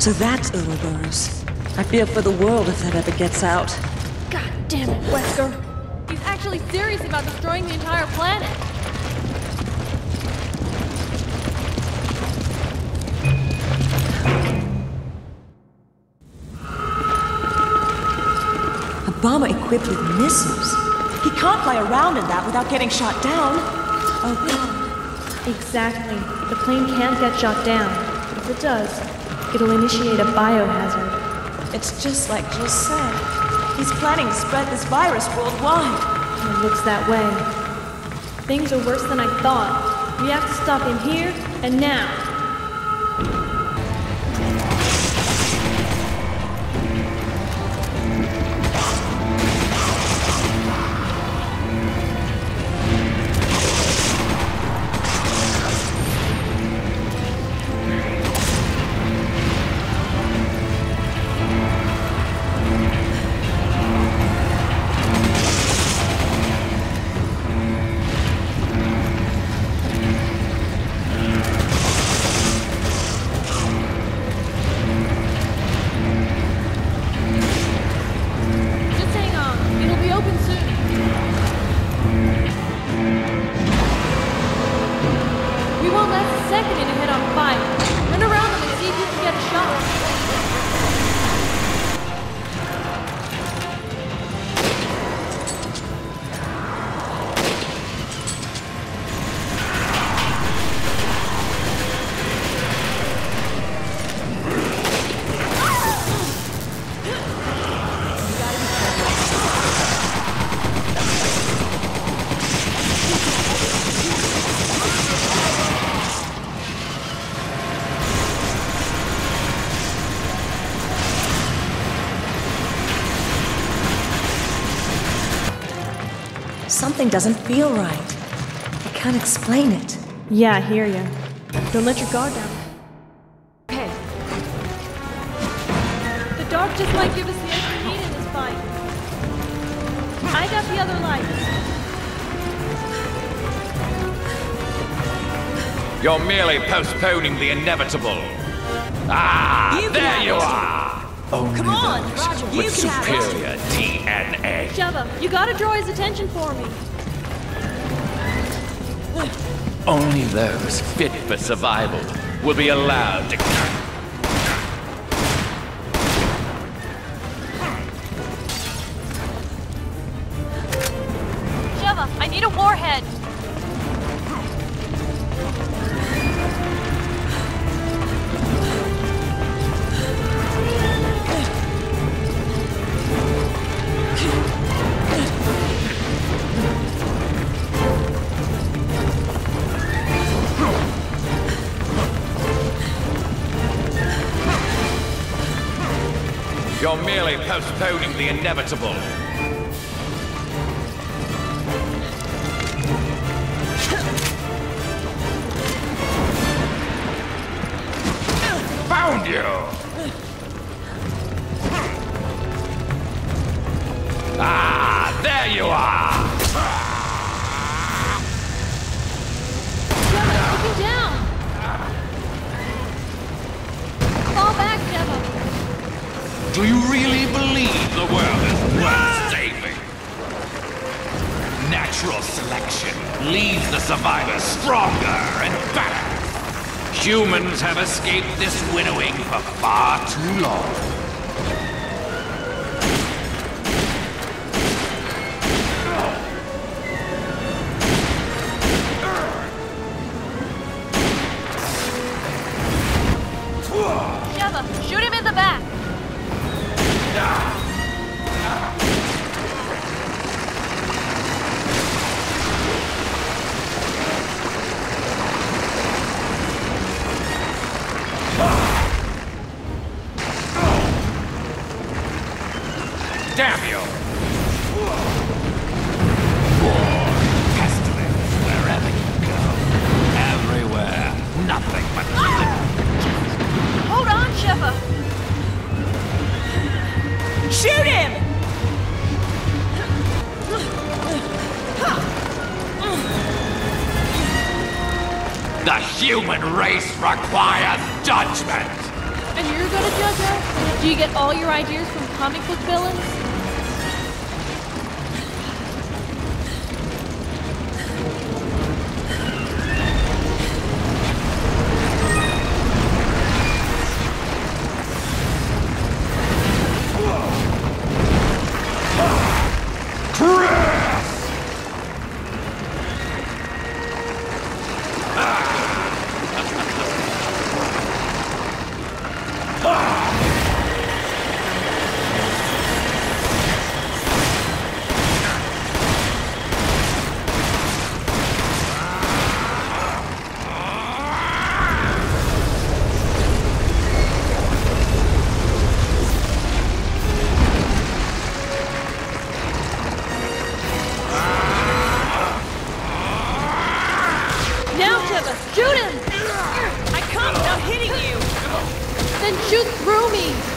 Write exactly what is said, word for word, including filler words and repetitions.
So that's Ouroboros. I fear for the world if that ever gets out. God damn it, Wesker. He's actually serious about destroying the entire planet. A bomber equipped with missiles. He can't fly around in that without getting shot down. Oh god. Exactly. The plane can't get shot down. If it does, it'll initiate a biohazard. It's just like Jill said. He's planning to spread this virus worldwide. It looks that way. Things are worse than I thought. We have to stop him here and now. Something doesn't feel right. I can't explain it. Yeah, I hear ya. Don't let your guard down. Okay. The dark just might give us the extra heat in this fight. I got the other lights. You're merely postponing the inevitable. Ah, You there can you have it. are! Only Come on, those Roger, you with can have it. superior D N A. Jabba, you gotta draw his attention for me. Only those fit for survival will be allowed to... Jabba, I need a warhead. You're merely postponing the inevitable. Found you! Ah, there you are! Jabba, looking down. Fall back, Jabba. Do you really believe the world is worth saving? Natural selection leaves the survivors stronger and better. Humans have escaped this winnowing for far too long. Jabba, shoot him in the back. Damn you! War, pestilence, wherever you go. Everywhere, nothing but... Hold on, Jabba. Shoot him! The human race requires judgment! And you're gonna judge us? Do you get all your ideas from comic book villains? Shoot him! I can't without hitting you! Then shoot through me!